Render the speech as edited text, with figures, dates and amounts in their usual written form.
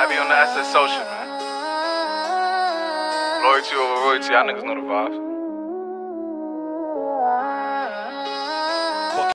I be on the asset social, man. Loyalty over royalty, y'all niggas know the vibes.